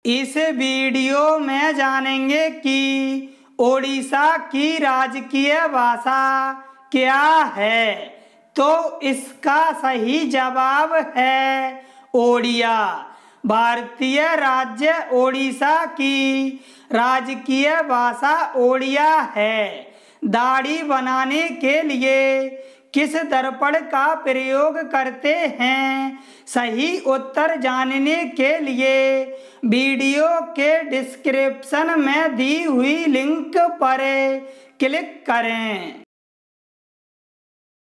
इस वीडियो में जानेंगे कि ओडिशा की राजकीय भाषा क्या है। तो इसका सही जवाब है ओडिया। भारतीय राज्य ओडिशा की राजकीय भाषा ओडिया है। दाढ़ी बनाने के लिए किस दर्पण का प्रयोग करते हैं? सही उत्तर जानने के लिए वीडियो के डिस्क्रिप्शन में दी हुई लिंक पर क्लिक करें।